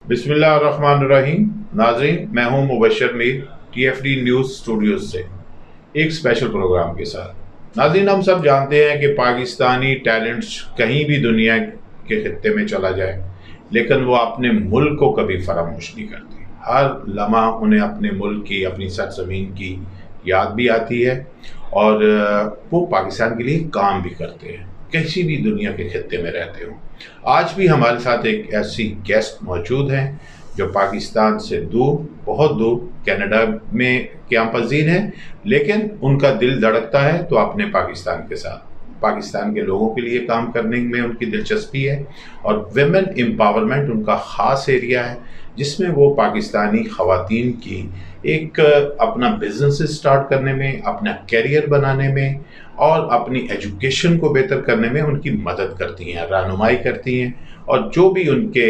बिस्मिल्लाहिर्रहमानिर्रहीम। नाज़रीन, मैं हूं Mubashar Mir TFD news studios से एक स्पेशल प्रोग्राम के साथ। नाज़रीन, हम सब जानते हैं कि पाकिस्तानी टैलेंट्स कहीं भी दुनिया के खित्ते में चला जाए, लेकिन वो अपने मुल्क को कभी फरामोश नहीं करते। हर लम्हा उन्हें अपने मुल्क की, अपनी सरजमीन की याद भी आती है और वो पाकिस्तान के लिए काम भी करते हैं, किसी भी दुनिया के खित्ते में रहते हो। आज भी हमारे साथ एक ऐसी गेस्ट मौजूद हैं जो पाकिस्तान से दूर, बहुत दूर कनाडा में क़याम पज़ीर हैं, लेकिन उनका दिल धड़कता है तो अपने पाकिस्तान के साथ, पाकिस्तान के लोगों के लिए काम करने में उनकी दिलचस्पी है और विमेन एम्पावरमेंट उनका ख़ास एरिया है, जिसमें वो पाकिस्तानी ख़वातीन की एक अपना बिजनेस स्टार्ट करने में, अपना कैरियर बनाने में और अपनी एजुकेशन को बेहतर करने में उनकी मदद करती हैं, रहनुमाई करती हैं और जो भी उनके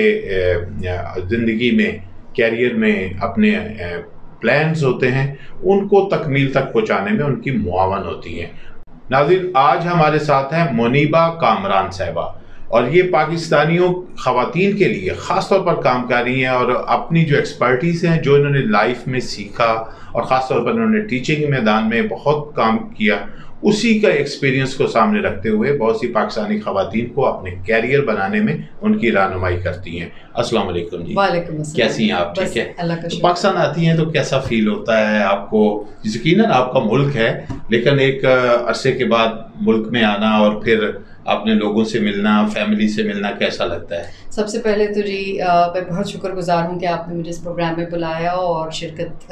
ज़िंदगी में, कैरियर में अपने प्लान्स होते हैं उनको तकमील तक पहुंचाने में उनकी मुआवन होती हैं। नाज़रीन, आज हमारे साथ हैं मुनीबा कामरान साहिबा और ये पाकिस्तानियों ख़वातीन के लिए ख़ास तौर पर काम कर रही हैं और अपनी जो एक्सपर्टीज़ हैं, जो इन्होंने लाइफ में सीखा और ख़ास तौर पर इन्होंने टीचिंग मैदान में बहुत काम किया, उसी का एक्सपीरियंस को सामने रखते हुए बहुत सी पाकिस्तानी ख़वातीन को अपने कैरियर बनाने में उनकी रहनुमाई करती हैं। अस्सलाम वालेकुम जी। वालेकुम अस्सलाम। कैसी हैं आप? ठीक है। अल्लाह का तो पाकिस्तान आती हैं तो कैसा फील होता है आपको? यकीनन आपका मुल्क है, लेकिन एक अरसे के बाद मुल्क में आना और फिर अपने लोगों से मिलना, फैमिली से मिलना कैसा लगता है? सबसे पहले तो जी मैं बहुत शुक्रगुजार हूँ कि आपने मुझे इस प्रोग्राम में बुलाया और शिरकत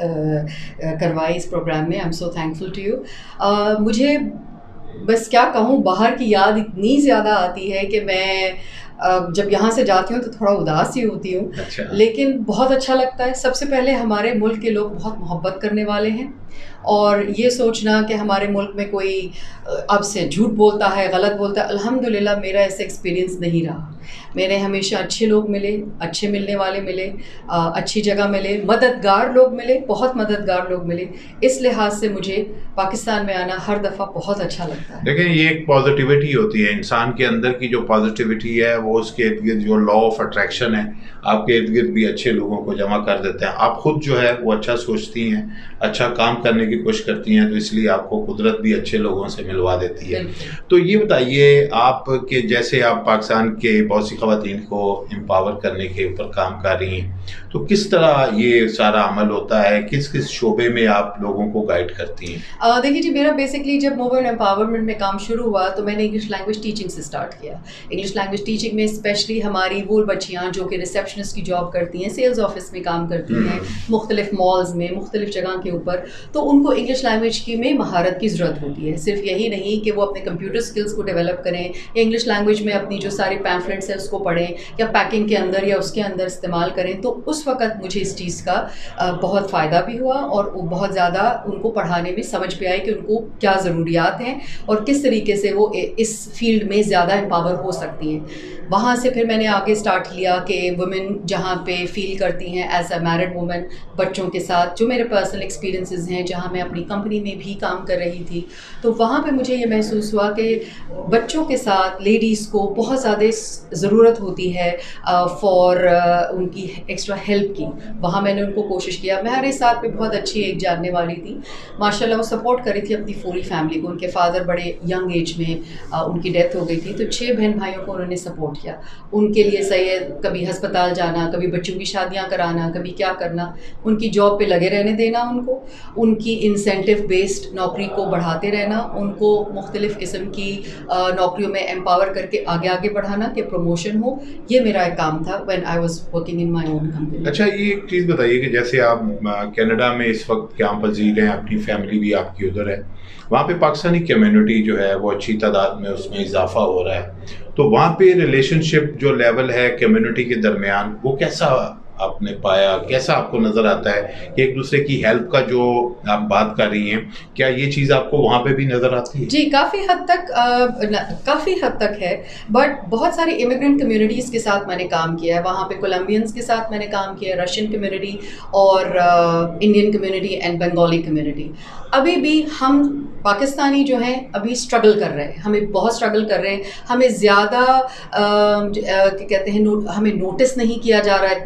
करवाई इस प्रोग्राम में। I am so thankful to you. मुझे बस क्या कहूँ, बाहर की याद इतनी ज़्यादा आती है कि मैं जब यहाँ से जाती हूँ तो थोड़ा उदास ही होती हूँ। अच्छा। लेकिन बहुत अच्छा लगता है। सबसे पहले हमारे मुल्क के लोग बहुत मोहब्बत करने वाले हैं और ये सोचना कि हमारे मुल्क में कोई अब से झूठ बोलता है, गलत बोलता है, अल्हम्दुलिल्लाह मेरा ऐसा एक्सपीरियंस नहीं रहा। मेरे हमेशा अच्छे लोग मिले, अच्छे मिलने वाले मिले, अच्छी जगह मिले, मददगार लोग मिले, बहुत मददगार लोग मिले। इस लिहाज से मुझे पाकिस्तान में आना हर दफ़ा बहुत अच्छा लगता है। देखिए, ये एक पॉजिटिविटी होती है इंसान के अंदर की, जो पॉजिटिविटी है वो उसके इर्द गिर्द जो लॉ ऑफ अट्रैक्शन है, आपके इर्द गिर्द भी अच्छे लोगों को जमा कर देते हैं। आप खुद जो है वो अच्छा सोचती हैं, अच्छा काम करने की कोशिश करती हैं, तो इसलिए आपको कुदरत भी अच्छे लोगों से मिलवा देती है। तो ये बताइए, आप के जैसे आप पाकिस्तान के बहुत सी ख़वातीन को एम्पावर करने के ऊपर काम कर रही हैं, तो किस तरह ये सारा अमल होता है, किस किस शोबे में आप लोगों को गाइड करती हैं? देखिए जी, मेरा बेसिकली जब वुमेन एम्पावरमेंट में काम शुरू हुआ तो मैंने इंग्लिश लैंग्वेज टीचिंग से स्टार्ट किया। इंग्लिश लैंग्वेज टीचिंग में स्पेशली हमारी वो बच्चियाँ जो कि रिसेप्शनिस्ट की जॉब करती हैं, सेल्स ऑफिस में काम करती हैं, मुख्तलिफ मॉल्स में, मुख्तलिफ जगह के ऊपर, तो उनको इंग्लिश लैंग्वेज की में महारत की ज़रूरत होती है। सिर्फ यही नहीं कि वो अपने कंप्यूटर स्किल्स को डेवलप करें या इंग्लिश लैंग्वेज में अपनी जो सारी पैम्फलेट्स हैं उसको पढ़ें या पैकिंग के अंदर या उसके अंदर इस्तेमाल करें। तो उस वक़्त मुझे इस चीज़ का बहुत फ़ायदा भी हुआ और वो बहुत ज़्यादा उनको पढ़ाने में समझ पे आई कि उनको क्या ज़रूरियात हैं और किस तरीके से वो इस फील्ड में ज़्यादा एम्पावर हो सकती हैं। वहाँ से फिर मैंने आगे स्टार्ट किया कि वुमेन जहाँ पे फील करती हैं एज अ मैरिड वुमेन बच्चों के साथ, जो मेरे पर्सनल एक्सपीरियंसेस हैं, जहाँ मैं अपनी कंपनी में भी काम कर रही थी, तो वहाँ पे मुझे ये महसूस हुआ कि बच्चों के साथ लेडीज़ को बहुत ज़्यादा ज़रूरत होती है फॉर उनकी एक्स्ट्रा हेल्प की। वहाँ मैंने उनको कोशिश किया। मेरे साथ में बहुत अच्छी एक जानने वाली थी, माशाल्लाह वो सपोर्ट करी थी अपनी पूरी फैमिली को। उनके फादर बड़े यंग एज में उनकी डेथ हो गई थी, तो 6 बहन भाइयों को उन्होंने सपोर्ट किया। उनके लिए सही है, कभी हस्पताल जाना, कभी बच्चों की शादियाँ कराना, कभी क्या करना, उनकी जॉब पे लगे रहने देना, उनको उनकी इंसेंटिव बेस्ड नौकरी को बढ़ाते रहना, उनको मुख्तलिफ़ किस्म की नौकरियों में एम्पावर करके आगे आगे बढ़ाना कि प्रमोशन हो। ये मेरा एक काम था when I was working in my own company. अच्छा, ये एक चीज़ बताइए कि जैसे आप कनाडा में इस वक्त क़याम पज़ीर हैं, अपनी फैमिली भी आपकी उधर है, वहाँ पे पाकिस्तानी कम्युनिटी जो है वो अच्छी तादाद में उसमें इजाफा हो रहा है, तो वहाँ पे रिलेशनशिप जो लेवल है कम्युनिटी के दरमियान वो कैसा आपने पाया, कैसा आपको नज़र आता है कि एक दूसरे की हेल्प का जो आप बात कर रही हैं, क्या ये चीज़ आपको वहाँ पे भी नज़र आती है? जी, काफ़ी हद तक है, बट बहुत सारी इमिग्रेंट कम्युनिटीज़ के साथ मैंने काम किया है। वहाँ पे कोलंबियंस के साथ मैंने काम किया है, रशियन कम्युनिटी और Indian community and Bengali community. अभी भी हम पाकिस्तानी जो हैं अभी स्ट्रगल कर रहे हैं, हमें बहुत स्ट्रगल कर रहे हैं। हमें ज़्यादा कहते हैं हमें नोटिस नहीं किया जा रहा है इतना ज़्यादा,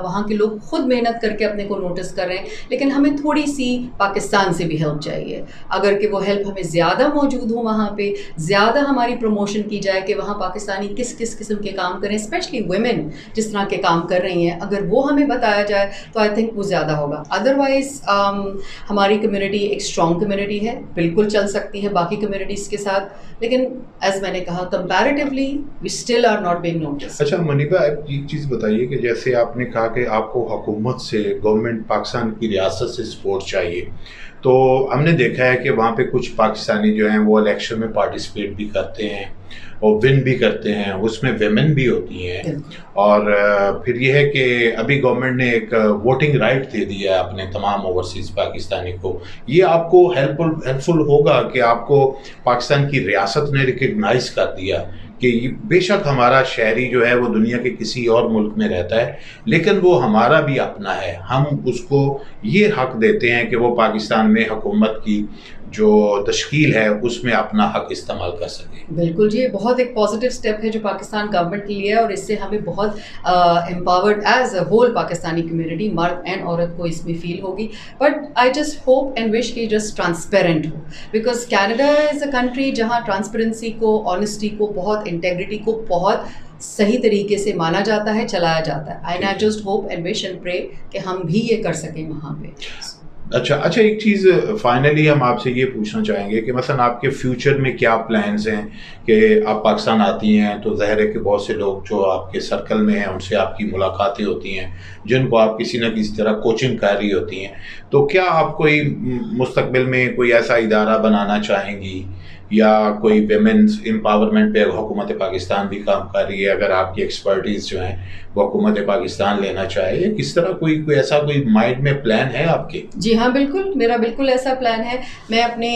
وہاں کے لوگ خود محنت کر کے اپنے کو نوٹس کر رہے ہیں, لیکن ہمیں تھوڑی سی پاکستان سے بھی ہیلپ چاہیے. اگر کہ وہ ہیلپ ہمیں زیادہ موجود ہو وہاں پہ, زیادہ ہماری پروموشن کی جائے کہ وہاں پاکستانی کس کس قسم کے کام کریں, اسپیشلی ویمن جس طرح کے کام کر رہی ہیں, اگر وہ ہمیں بتایا جائے تو آئی تھنک وہ زیادہ ہوگا. ادروائز ہماری کمیونٹی ایک اسٹرانگ کمیونٹی ہے, بالکل چل سکتی ہے باقی کمیونٹیز کے ساتھ, لیکن ایز میں نے کہا comparatively we still are not being noticed. اچھا منیبہ, ایک چیز بتائیے کہ جیسے آپ نے کہا کہ آپ کو حکومت سے, گورنمنٹ پاکستان کی ریاست سے سپورٹ چاہیے, تو ہم نے دیکھا ہے کہ وہاں پہ کچھ پاکستانی جو ہیں وہ الیکشن میں پارٹیسپیٹ بھی کرتے ہیں اور ون بھی کرتے ہیں, اس میں ویمن بھی ہوتی ہیں, اور پھر یہ ہے کہ ابھی گورنمنٹ نے ایک ووٹنگ رائٹ دے دیا ہے اپنے تمام اوورسیز پاکستانی کو. یہ آپ کو ہیلپ فل ہوگا کہ آپ کو پاکستان کی ریاست نے ریکگنائز کر دیا کہ بے شک ہمارا شہری جو ہے وہ دنیا کے کسی اور ملک میں رہتا ہے, لیکن وہ ہمارا بھی اپنا ہے, ہم اس کو یہ حق دیتے ہیں کہ وہ پاکستان میں حکومت کی جو تشکیل ہے اس میں اپنا حق استعمال کر سکیں. بالکل جی, بہت ایک پازیٹیو اسٹیپ ہے جو پاکستان گورنمنٹ کے لیے ہے, اور اس سے ہمیں بہت empowered as a whole Pakistani community, مرد اینڈ عورت کو اس میں فیل ہوگی. But I just hope and wish کہ جسٹ ٹرانسپیرنٹ ہو, because Canada is a country جہاں ٹرانسپیرنسی کو, آنیسٹی کو, بہت انٹیگریٹی کو بہت صحیح طریقے سے مانا جاتا ہے, چلایا جاتا ہے. And I just hope and wish and pray کہ ہم بھی یہ کر سکیں وہاں پہ. اچھا, ایک چیز فائنلی ہم آپ سے یہ پوچھنا چاہیں گے کہ مثلا آپ کے فیوچر میں کیا پلانز ہیں, کہ آپ پاکستان آتی ہیں تو ظاہر ہے کہ بہت سے لوگ جو آپ کے سرکل میں ہیں ان سے آپ کی ملاقاتیں ہوتی ہیں, جن کو آپ کسی نہ کسی طرح کوچنگ کر رہی ہوتی ہیں, تو کیا آپ کوئی مستقبل میں کوئی ایسا ادارہ بنانا چاہیں گی, یا کوئی ویمنز امپاورمنٹ پہ حکومت پاکستان بھی کام کر رہی ہے, اگر آپ کی ایکسپرٹیز جو ہیں وہ حکومت پاکستان لینا چاہے, یا کس طرح کوئی ایسا کوئی مائنڈ میں پلان ہے آپ کے؟ جی ہاں بالکل, میرا بالکل ایسا پلان ہے. میں اپنے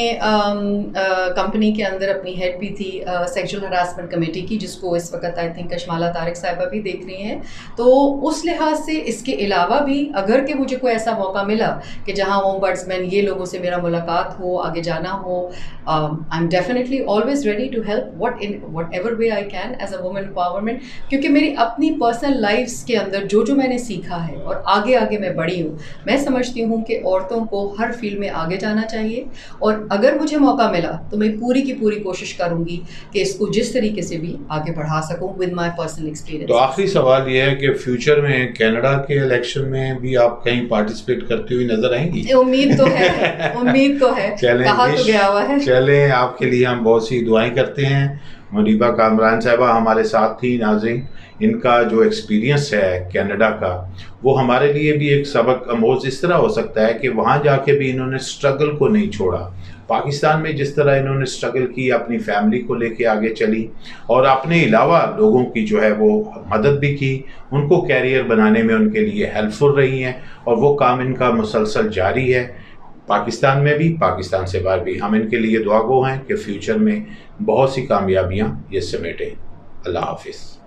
کمپنی کے اندر اپنی ہیڈ بھی تھی سیکشل ہراسمنٹ کمیٹی کی, جس کو اس وقت آئی تھنک کشمالہ طارق صاحبہ بھی دیکھ رہی ہیں. تو اس لحاظ سے اس کے علاوہ بھی اگر کہ مجھے کوئی ایسا موقع ملا کہ جہاں اومبڈسمین یہ لوگوں سے میرا ملاقات ہو, آگے جانا ہو, I am definitely always ready to help whatever way I can as a woman empowerment, کیونکہ میری اپنی پرسنل لائفس کے اندر جو میں نے سیکھا ہے اور آگے میں بڑھی ہوں, میں سمجھتی ہوں کہ عورتوں کو ہر فیلڈ میں آگے جانا چاہیے, اور اگر مجھے موقع ملا تو میں پوری کی پوری کوشش کروں گی کہ اس کو جس طریقے سے بھی آگے بڑھا سکوں ود مائی پرسنل ایکسپیرینس. تو آخری سوال یہ ہے کہ فیوچر میں کینیڈا کے الیکشن میں بھی آپ کہیں پارٹیسپیٹ کرتی ہوئی نظر آئیں گی؟ امید تو ہے, کہا تو گیا ہوا ہے. چلیں, آپ کے لیے ہم بہت سی دعائیں کرتے ہیں. منیبہ کامران صاحبہ ہمارے ساتھ تھی. ناظرین, ان کا جو ایکسپیرینس ہے کینیڈا کا وہ ہمارے لیے بھی ایک سبق آموز اس طرح ہو سکتا ہے کہ وہاں جا کے بھی انہوں نے اسٹرگل کو نہیں چھوڑا. پاکستان میں جس طرح انہوں نے اسٹرگل کی, اپنی فیملی کو لے کے آگے چلی, اور اپنے علاوہ لوگوں کی جو ہے وہ مدد بھی کی, ان کو کیریئر بنانے میں ان کے لیے ہیلپ فل رہی ہیں, اور وہ کام ان کا مسلسل جاری ہے پاکستان میں بھی, پاکستان سے باہر بھی. ہم ان کے لیے دعا گو ہیں کہ فیوچر میں بہت سی کامیابیاں یہ سمیٹیں. اللہ حافظ.